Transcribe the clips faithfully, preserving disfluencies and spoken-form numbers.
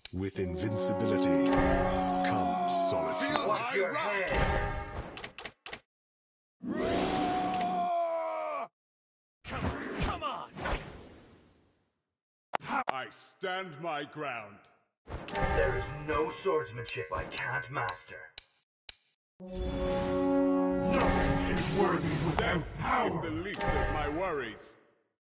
With invincibility comes solitude. Watch your head! Come, come on! I stand my ground. There is no swordsmanship I can't master. Nothing is worthy without power. It's the least of my worries.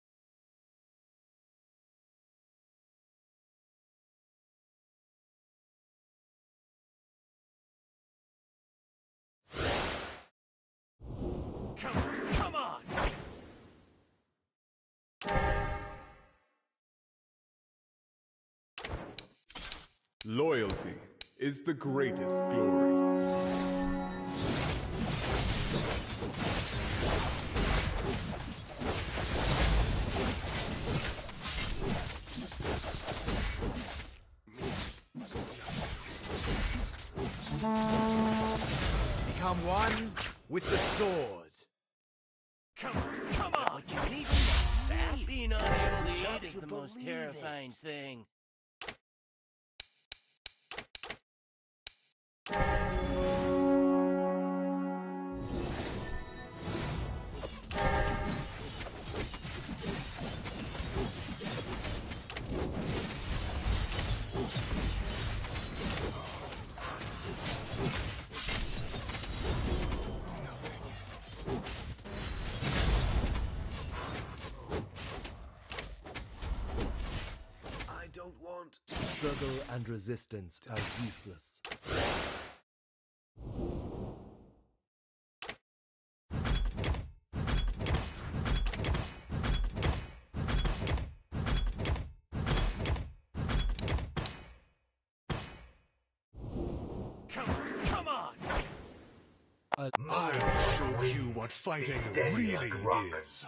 Come, come on! Loyalty is the greatest glory. Become one with the sword. Come, come on! What you need is that. Being unable to eat is the most terrifying thing. I don't want. Struggle and resistance are useless. Come, come on! I'll show you what fighting really is.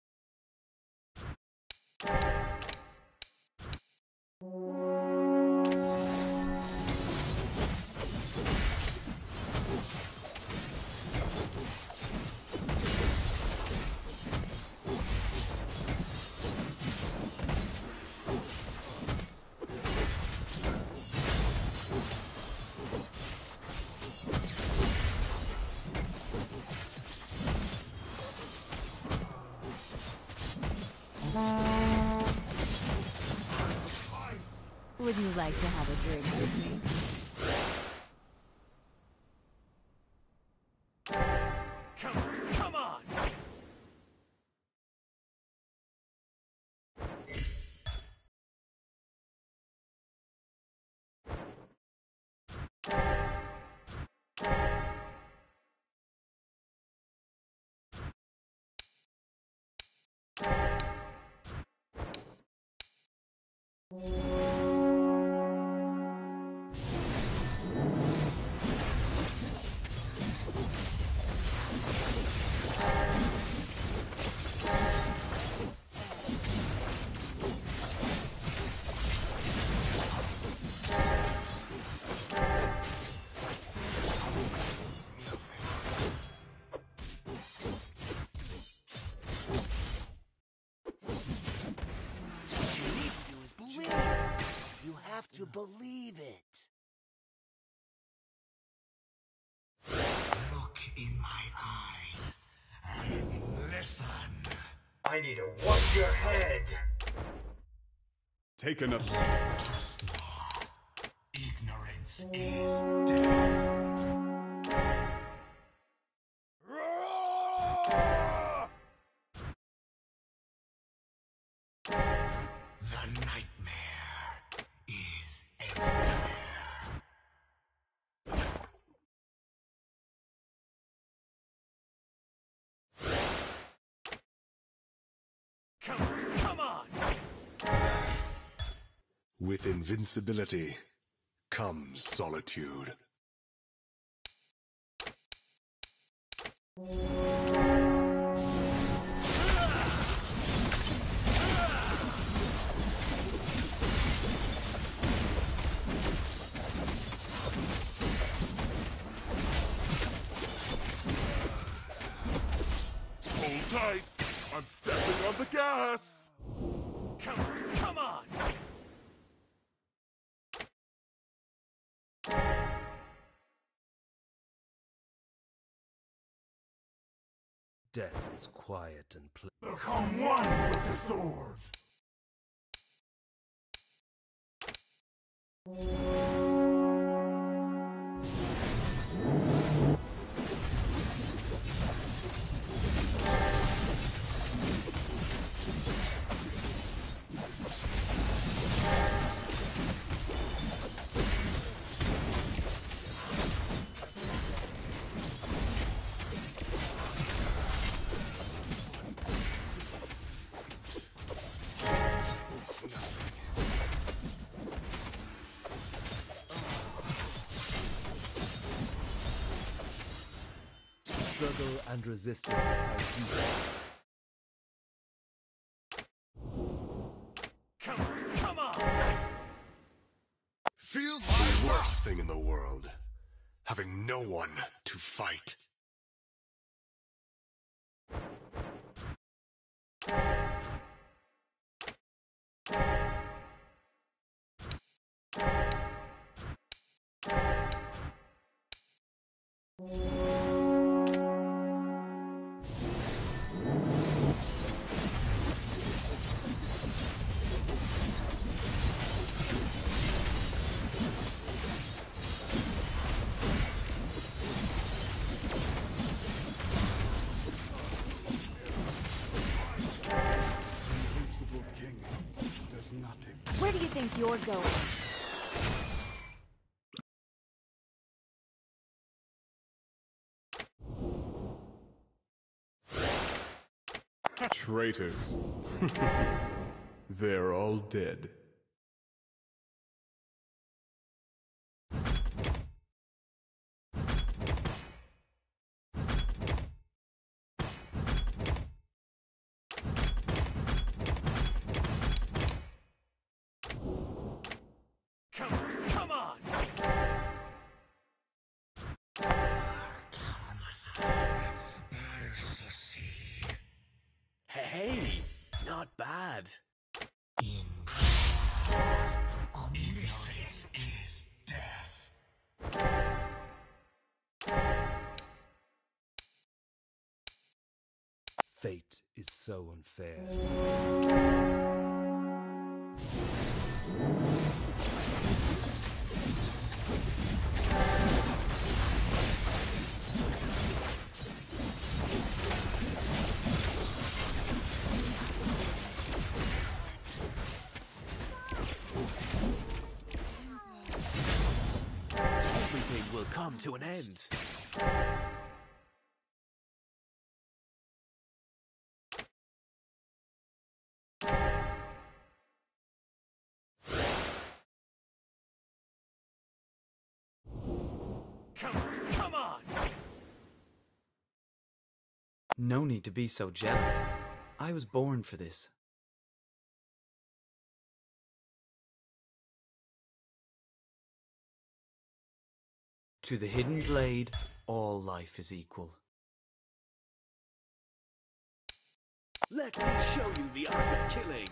Would you like to have a drink with me? Come, come on! You have to believe it. Look in my eyes and listen. I need to watch your head! Take another. Ignorance is death. The nightmare is everywhere. Come, come on! With invincibility comes solitude. Hold tight! I'm stepping on the gas! Come, come on! Death is quiet and pl- Become one with the swords. Struggle and resistance are useless. Come, come on! Feel the worst thing in the world. Having no one to fight. Invincible king does nothing. Where do you think you're going? Traitors. They're all dead. Come, come on! Hey, not bad. Innocence is death. Fate is so unfair. Everything will come to an end. Come, come on! No need to be so jealous. I was born for this. To the hidden blade, all life is equal. Let me show you the art of killing.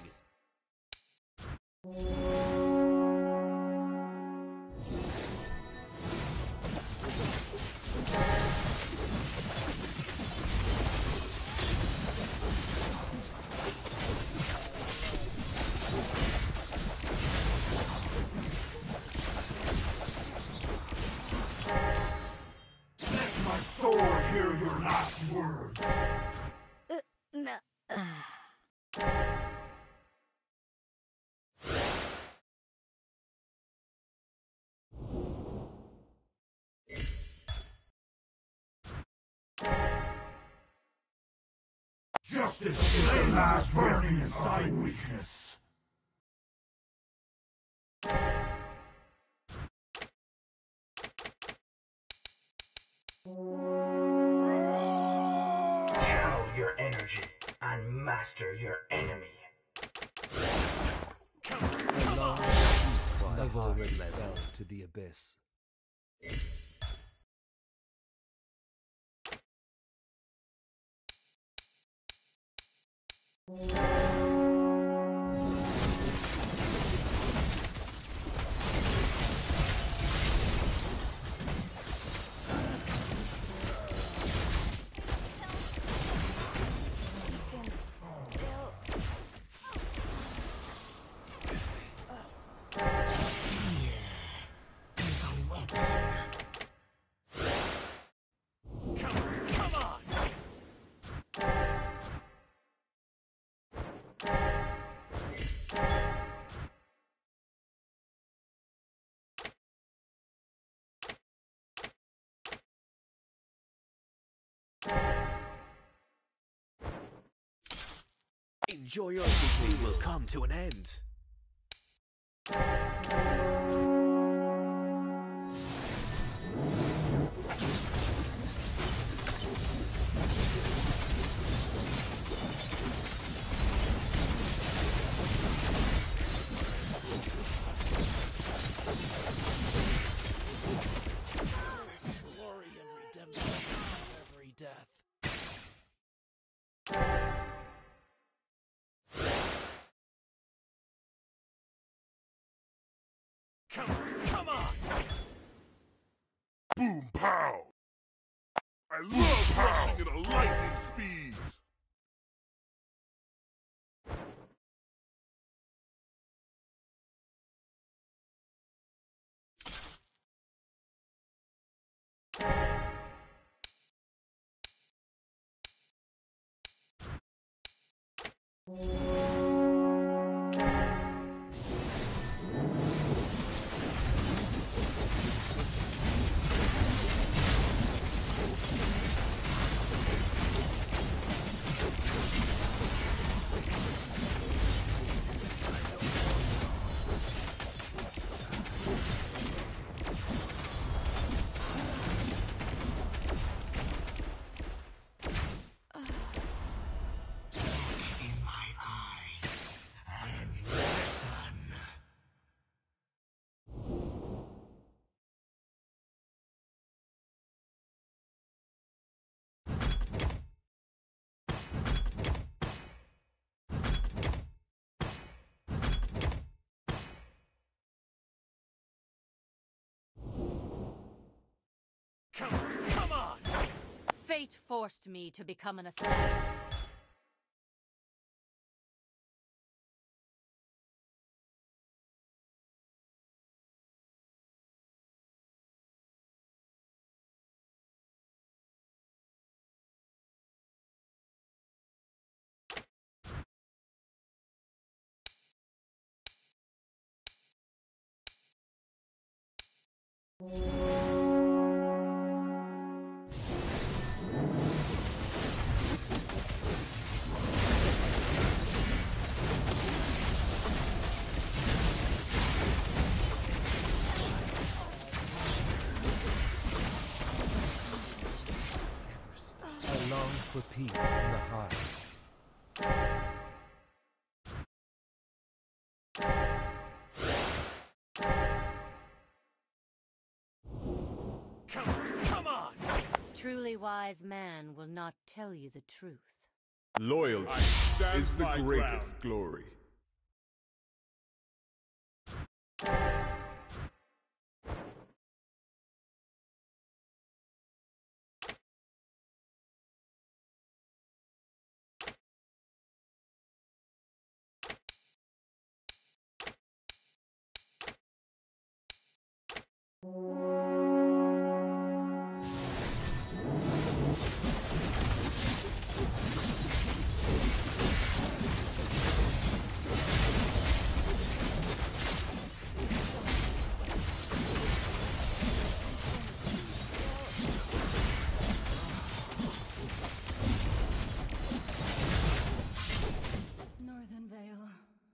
Let my sword hear your last words. Uh, no. Justice is the last burning inside weakness. Channel your energy and master your enemy. A long fight fell to the abyss. Enjoy your everything will come to an end. Glory and redemption of every death. Come, come on! Boom pow! I love rushing at a lightning speed! In my eyes and listen. Come, come on! Fate forced me to become an assassin. I long for peace in the heart. Come, come on! Truly wise man will not tell you the truth. Loyalty stand is the my greatest glory. Northern Vale.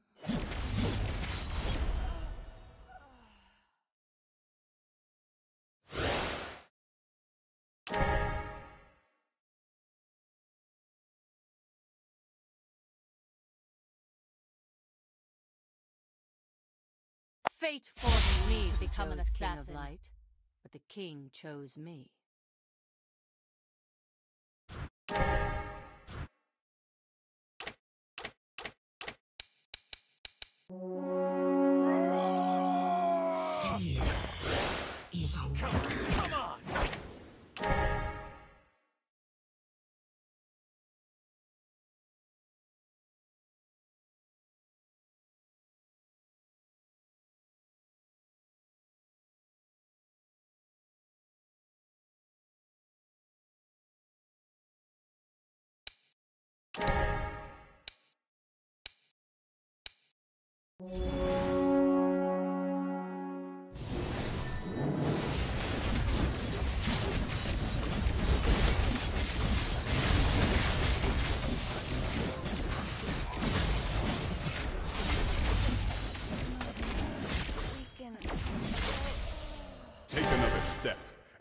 Fate forced me to become an assassin, of light, but the king chose me. Fear is a Come on!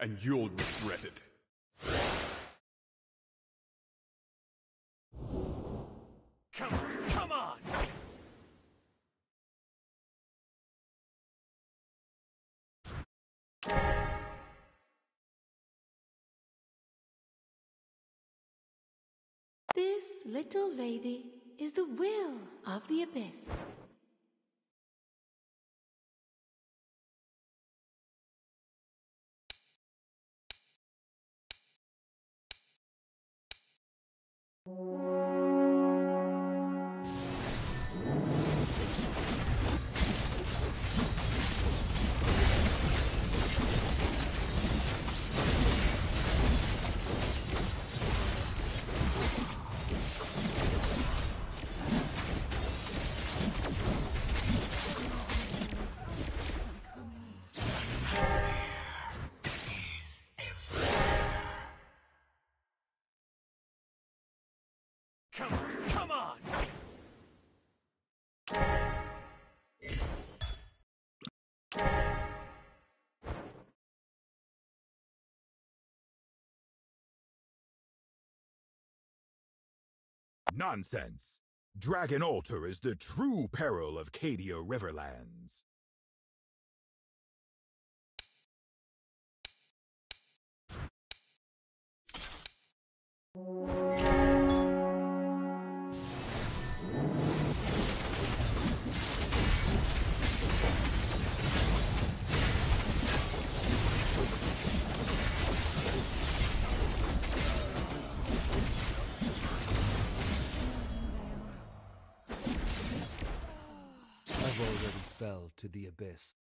and you'll regret it. Come, come on! This little lady is the will of the abyss. Come, come on! Nonsense! Dragon Altar is the true peril of Cadia Riverlands. I've already fell to the abyss.